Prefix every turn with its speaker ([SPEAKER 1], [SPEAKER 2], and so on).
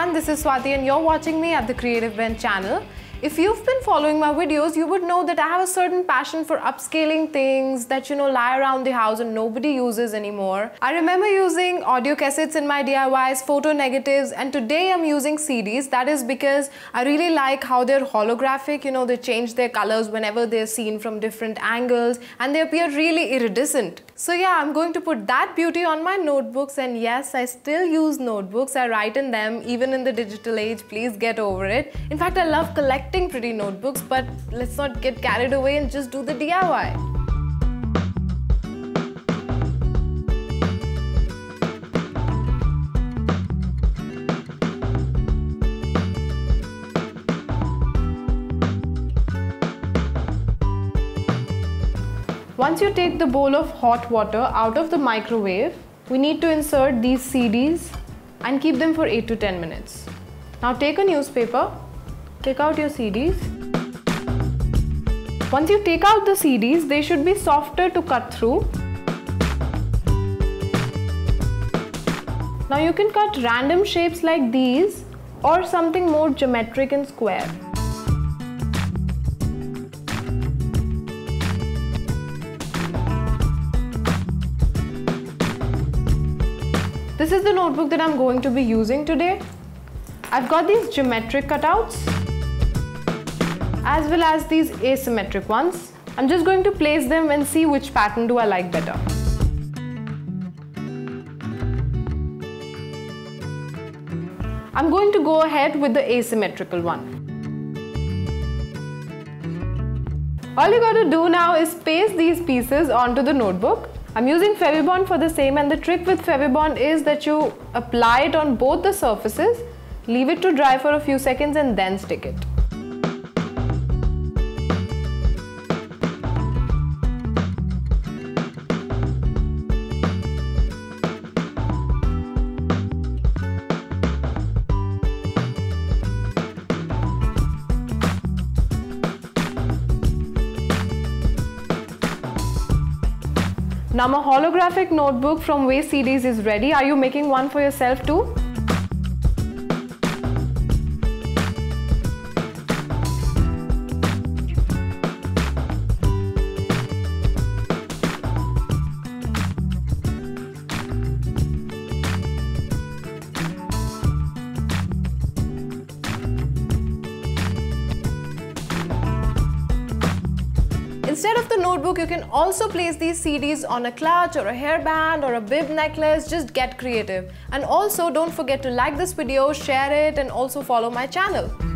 [SPEAKER 1] everyone, this is Swati and you're watching me at the Creative Blend channel. If you've been following my videos, you would know that I have a certain passion for upscaling things that lie around the house and nobody uses anymore. I remember using audio cassettes in my DIYs, photo negatives, and today I'm using CDs. That is because I really like how they're holographic, they change their colors whenever they're seen from different angles and they appear really iridescent. So yeah, I'm going to put that beauty on my notebooks, and yes, I still use notebooks. I write in them even in the digital age. Please get over it. In fact, I love collecting pretty notebooks, but let's not get carried away and just do the DIY. Once you take the bowl of hot water out of the microwave, we need to insert these CDs and keep them for 8 to 10 minutes. Now take a newspaper, take out your CDs. Once you take out the CDs, they should be softer to cut through. Now you can cut random shapes like these or something more geometric and square. This is the notebook that I'm going to be using today. I've got these geometric cutouts as well as these asymmetric ones. I'm just going to place them and see which pattern do I like better. I'm going to go ahead with the asymmetrical one. All you got to do now is paste these pieces onto the notebook. I'm using Fevibond for the same, and the trick with Fevibond is that you apply it on both the surfaces, leave it to dry for a few seconds and then stick it. Now my holographic notebook from Waste CDs is ready. Are you making one for yourself too? Instead of the notebook, you can also place these CDs on a clutch or a hairband or a bib necklace. Just get creative. And also don't forget to like this video, share it, and also follow my channel.